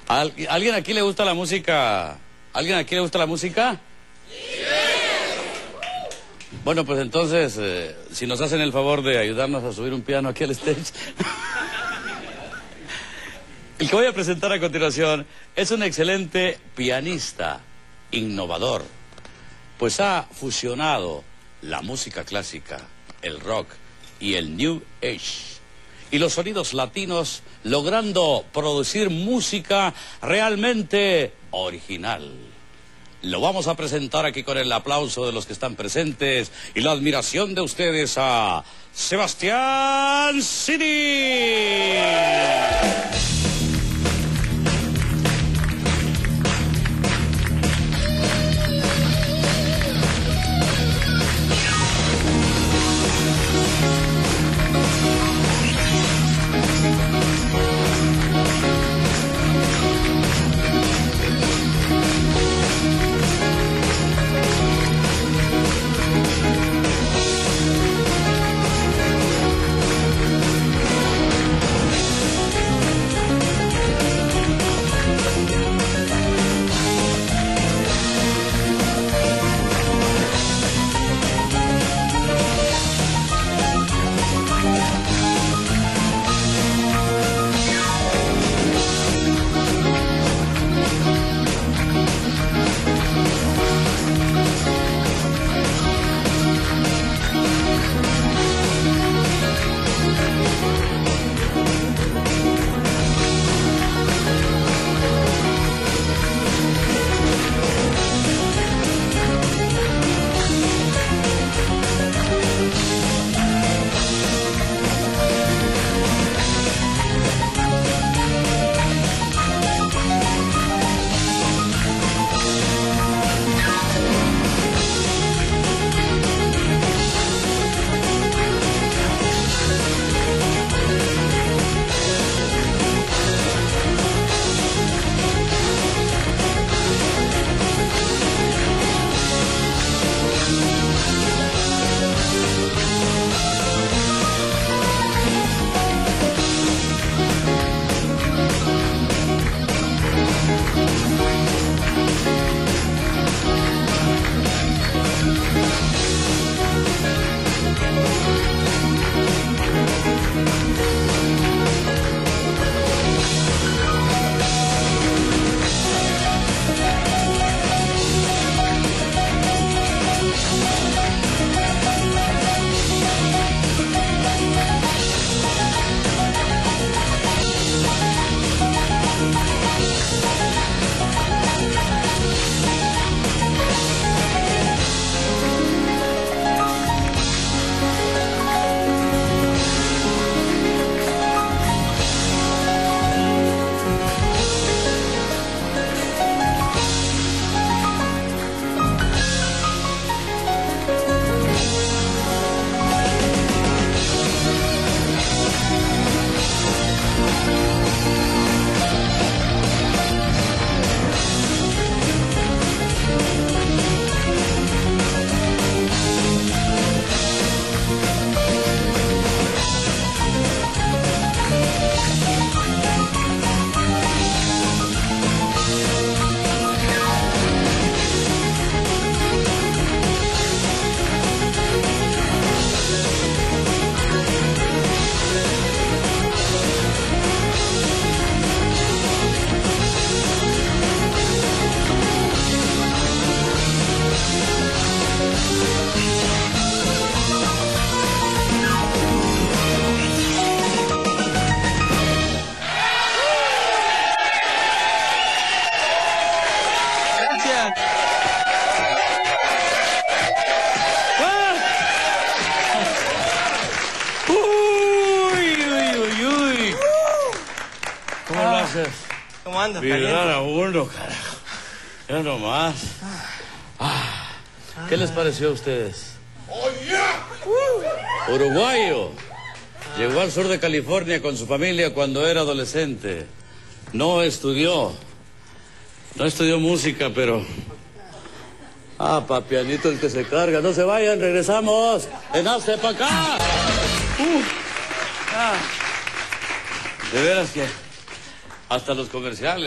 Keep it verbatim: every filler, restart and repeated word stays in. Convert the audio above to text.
¿Al- ¿Alguien aquí le gusta la música? ¿Alguien aquí le gusta la música? ¡Sí! Bueno, pues entonces, eh, si nos hacen el favor de ayudarnos a subir un piano aquí al stage. El que voy a presentar a continuación es un excelente pianista, innovador, pues ha fusionado la música clásica, el rock y el New Age, y los sonidos latinos, logrando producir música realmente original. Lo vamos a presentar aquí con el aplauso de los que están presentes y la admiración de ustedes a Sebastián Cini. ¿Cómo andas? Vibrar a uno, carajo. Ya nomás. Ah, ¿qué les pareció a ustedes? Uruguayo. Llegó al sur de California con su familia cuando era adolescente. No estudió. No estudió música, pero... Ah, papianito el que se carga. No se vayan, regresamos. ¡Enhace para acá! Uh. Ah. De veras que... hasta los comerciales.